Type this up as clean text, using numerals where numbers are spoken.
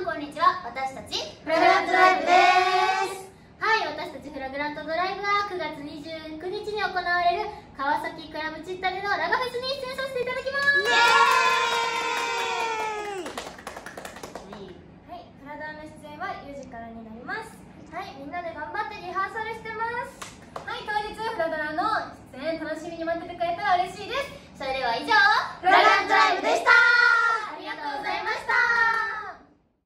こんにちは。私たちフラグラントドライブです。 はい、私たちフラグラントドライブは9月29日に行われる川崎クラブチッタでのラガフェスに出演させていただきます。 はい、フラダーの出演は4時からになります。 はい、みんなで頑張ってリハーサルしてます。 はい、当日フラダーの出演楽しみに待っててくれたら嬉しいです。 それでは以上。